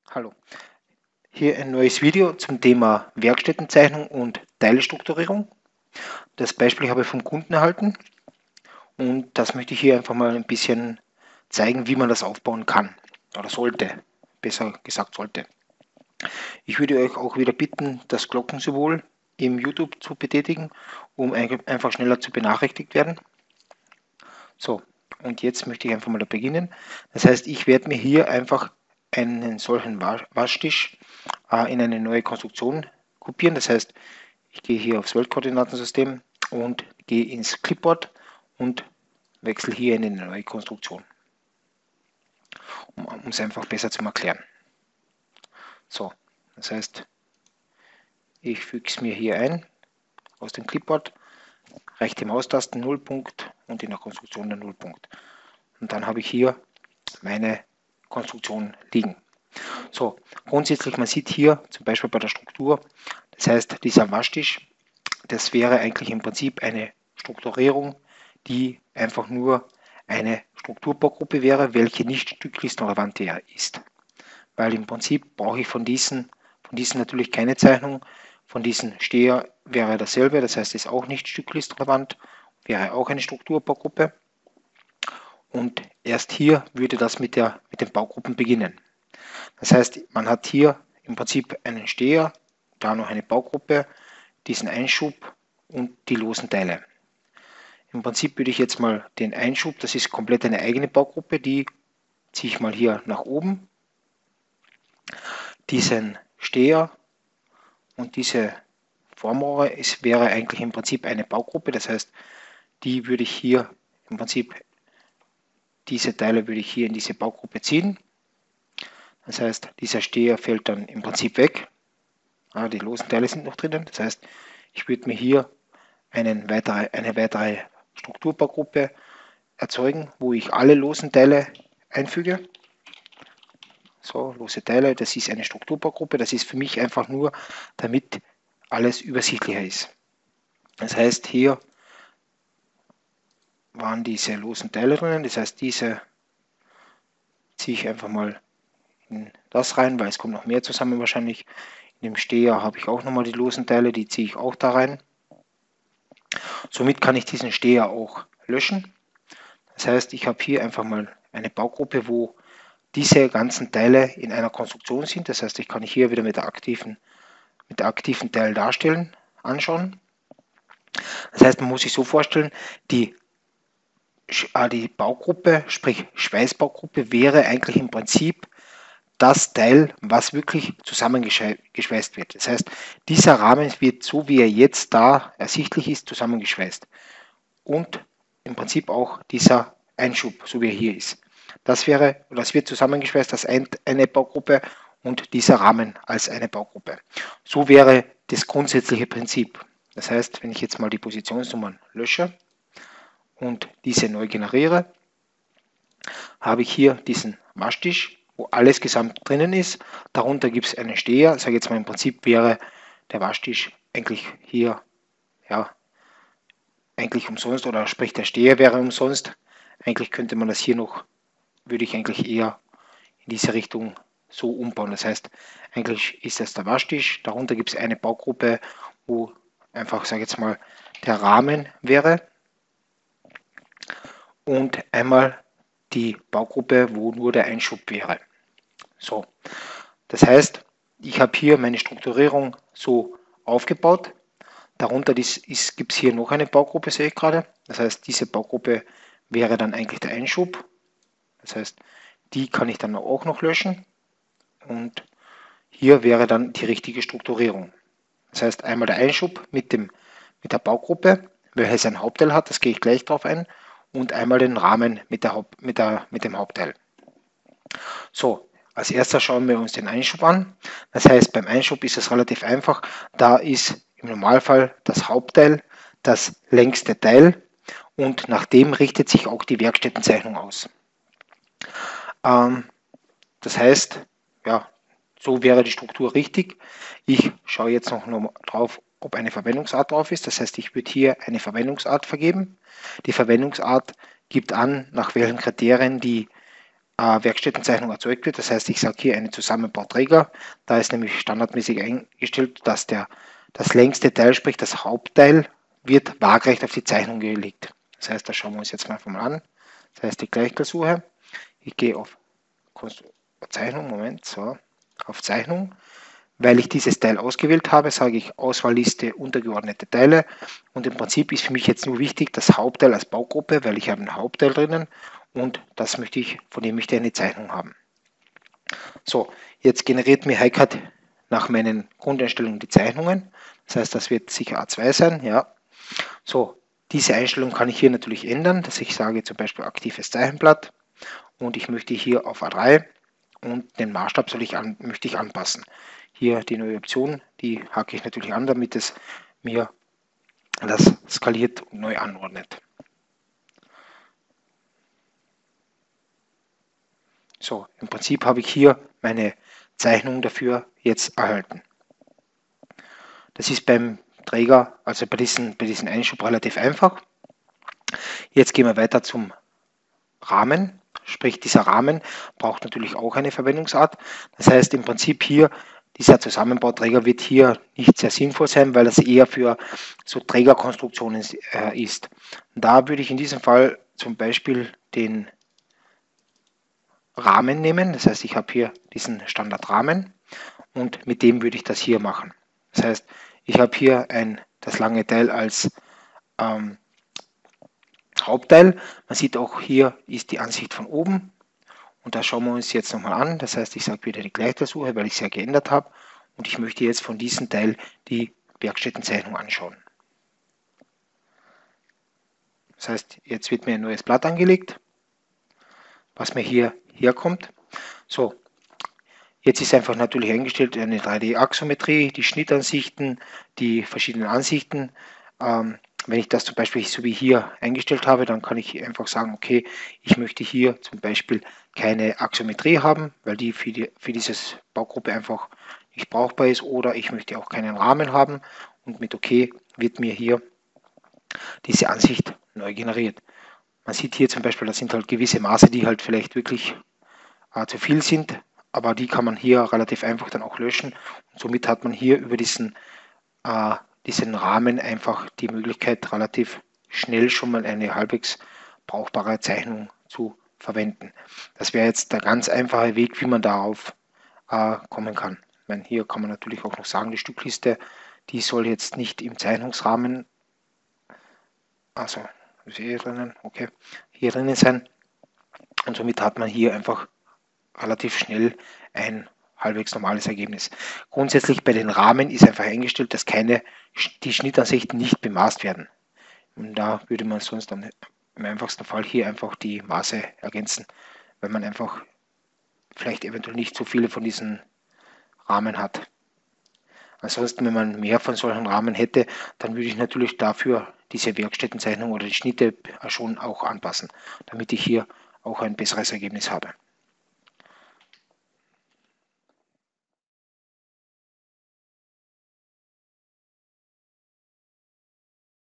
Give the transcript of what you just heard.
Hallo, hier ein neues Video zum Thema Werkstättenzeichnung und Teilestrukturierung. Das Beispiel habe ich vom Kunden erhalten und das möchte ich hier einfach mal ein bisschen zeigen, wie man das aufbauen kann oder sollte, besser gesagt sollte. Ich würde euch auch wieder bitten, das Glockensymbol im YouTube zu betätigen, um einfach schneller zu benachrichtigt werden. So, und jetzt möchte ich einfach mal da beginnen. Das heißt, ich werde mir hier einfach einen solchen Waschtisch in eine neue Konstruktion kopieren. Das heißt, ich gehe hier aufs Weltkoordinatensystem und gehe ins Clipboard und wechsle hier in eine neue Konstruktion, um es einfach besser zu erklären. So, das heißt, ich füge es mir hier ein aus dem Clipboard, rechte Maustaste Nullpunkt und in der Konstruktion der Nullpunkt. Und dann habe ich hier meine Konstruktion liegen. So, grundsätzlich, man sieht hier zum Beispiel bei der Struktur, das heißt, dieser Waschtisch, das wäre eigentlich im Prinzip eine Strukturierung, die einfach nur eine Strukturbaugruppe wäre, welche nicht stücklistenrelevant ist. Weil im Prinzip brauche ich von diesen natürlich keine Zeichnung, von diesen Steher wäre dasselbe, das heißt, ist auch nicht stücklistenrelevant, wäre auch eine Strukturbaugruppe. Und erst hier würde das mit den Baugruppen beginnen. Das heißt, man hat hier im Prinzip einen Steher, da noch eine Baugruppe, diesen Einschub und die losen Teile. Im Prinzip würde ich jetzt mal den Einschub, das ist komplett eine eigene Baugruppe, die ziehe ich mal hier nach oben. Diesen Steher und diese Formrohre wäre eigentlich im Prinzip eine Baugruppe, das heißt, die würde ich hier im Prinzip, diese Teile würde ich hier in diese Baugruppe ziehen. Das heißt, dieser Steher fällt dann im Prinzip weg. Die losen Teile sind noch drinnen. Das heißt, ich würde mir hier eine weitere Strukturbaugruppe erzeugen, wo ich alle losen Teile einfüge. So, lose Teile, das ist eine Strukturbaugruppe. Das ist für mich einfach nur, damit alles übersichtlicher ist. Das heißt, hier waren diese losen Teile drinnen. Das heißt, diese ziehe ich einfach mal in das rein, weil es kommt noch mehr zusammen wahrscheinlich. In dem Steher habe ich auch nochmal die losen Teile, die ziehe ich auch da rein. Somit kann ich diesen Steher auch löschen. Das heißt, ich habe hier einfach mal eine Baugruppe, wo diese ganzen Teile in einer Konstruktion sind. Das heißt, ich kann hier wieder mit der aktiven Teil darstellen, anschauen. Das heißt, man muss sich so vorstellen, die Baugruppe, sprich Schweißbaugruppe, wäre eigentlich im Prinzip das Teil, was wirklich zusammengeschweißt wird. Das heißt, dieser Rahmen wird so, wie er jetzt da ersichtlich ist, zusammengeschweißt. Und im Prinzip auch dieser Einschub, so wie er hier ist. Das wird zusammengeschweißt als eine Baugruppe und dieser Rahmen als eine Baugruppe. So wäre das grundsätzliche Prinzip. Das heißt, wenn ich jetzt mal die Positionsnummern lösche und diese neu generiere, habe ich hier diesen Waschtisch, wo alles gesamt drinnen ist. Darunter gibt es einen Steher. Sage jetzt mal, im Prinzip wäre der Waschtisch eigentlich hier, ja, eigentlich umsonst, oder sprich der Steher wäre umsonst. Eigentlich könnte man das hier noch, würde ich eigentlich eher in diese Richtung so umbauen. Das heißt, eigentlich ist das der Waschtisch. Darunter gibt es eine Baugruppe, wo einfach, sage jetzt mal, der Rahmen wäre. Und einmal die Baugruppe, wo nur der Einschub wäre. So, das heißt, ich habe hier meine Strukturierung so aufgebaut. Darunter gibt es hier noch eine Baugruppe, sehe ich gerade. Das heißt, diese Baugruppe wäre dann eigentlich der Einschub. Das heißt, die kann ich dann auch noch löschen. Und hier wäre dann die richtige Strukturierung. Das heißt, einmal der Einschub mit der Baugruppe, welches ein Hauptteil hat, das gehe ich gleich drauf ein. Und einmal den Rahmen mit dem Hauptteil. So, als erstes schauen wir uns den Einschub an. Das heißt, beim Einschub ist es relativ einfach. Da ist im Normalfall das Hauptteil das längste Teil und nach dem richtet sich auch die Werkstättenzeichnung aus. Das heißt, ja, so wäre die Struktur richtig. Ich schaue jetzt noch drauf, ob eine Verwendungsart drauf ist. Das heißt, ich würde hier eine Verwendungsart vergeben. Die Verwendungsart gibt an, nach welchen Kriterien die Werkstättenzeichnung erzeugt wird. Das heißt, ich sage hier einen Zusammenbauträger. Da ist nämlich standardmäßig eingestellt, dass das längste Teil, sprich das Hauptteil, wird waagerecht auf die Zeichnung gelegt. Das heißt, das schauen wir uns jetzt mal an. Das heißt, die Gleichkelsuche. Ich gehe auf Zeichnung, auf Zeichnung. Weil ich dieses Teil ausgewählt habe, sage ich Auswahlliste untergeordnete Teile. Und im Prinzip ist für mich jetzt nur wichtig das Hauptteil als Baugruppe, weil ich habe ein Hauptteil drinnen und das möchte ich, von dem möchte ich eine Zeichnung haben. So, jetzt generiert mir HiCAD nach meinen Grundeinstellungen die Zeichnungen. Das heißt, das wird sicher A2 sein. Ja. So, diese Einstellung kann ich hier natürlich ändern, dass ich sage zum Beispiel aktives Zeichenblatt und ich möchte hier auf A3 und den Maßstab möchte ich anpassen. Hier die neue Option, die hake ich natürlich an, damit es mir das skaliert und neu anordnet. So, im Prinzip habe ich hier meine Zeichnung dafür jetzt erhalten. Das ist beim Träger, also bei diesem Einschub relativ einfach. Jetzt gehen wir weiter zum Rahmen. Sprich, dieser Rahmen braucht natürlich auch eine Verwendungsart. Das heißt im Prinzip hier, dieser Zusammenbauträger wird hier nicht sehr sinnvoll sein, weil es eher für so Trägerkonstruktionen ist. Und da würde ich in diesem Fall zum Beispiel den Rahmen nehmen. Das heißt, ich habe hier diesen Standardrahmen und mit dem würde ich das hier machen. Das heißt, ich habe hier das lange Teil als Hauptteil. Man sieht auch, hier ist die Ansicht von oben und das schauen wir uns jetzt nochmal an. Das heißt, ich sage wieder die Gleichtersuche, weil ich es ja geändert habe und ich möchte jetzt von diesem Teil die Werkstättenzeichnung anschauen. Das heißt, jetzt wird mir ein neues Blatt angelegt, was mir hier herkommt. So, jetzt ist einfach natürlich eingestellt eine 3D-Axometrie, die Schnittansichten, die verschiedenen Ansichten. Wenn ich das zum Beispiel so wie hier eingestellt habe, dann kann ich einfach sagen, okay, ich möchte hier zum Beispiel keine Axometrie haben, weil die für diese Baugruppe einfach nicht brauchbar ist, oder ich möchte auch keinen Rahmen haben und mit OK wird mir hier diese Ansicht neu generiert. Man sieht hier zum Beispiel, das sind halt gewisse Maße, die halt vielleicht wirklich zu viel sind, aber die kann man hier relativ einfach dann auch löschen und somit hat man hier über diesen Rahmen einfach die Möglichkeit, relativ schnell schon mal eine halbwegs brauchbare Zeichnung zu verwenden. Das wäre jetzt der ganz einfache Weg, wie man darauf kommen kann. Ich meine, hier kann man natürlich auch noch sagen, die Stückliste, die soll jetzt nicht im Zeichnungsrahmen, also hier drinnen sein und somit hat man hier einfach relativ schnell ein halbwegs normales Ergebnis. Grundsätzlich bei den Rahmen ist einfach eingestellt, dass die Schnittansichten nicht bemaßt werden. Und da würde man sonst dann im einfachsten Fall hier einfach die Maße ergänzen, weil man einfach vielleicht eventuell nicht so viele von diesen Rahmen hat. Ansonsten, wenn man mehr von solchen Rahmen hätte, dann würde ich natürlich dafür diese Werkstättenzeichnung oder die Schnitte schon auch anpassen, damit ich hier auch ein besseres Ergebnis habe.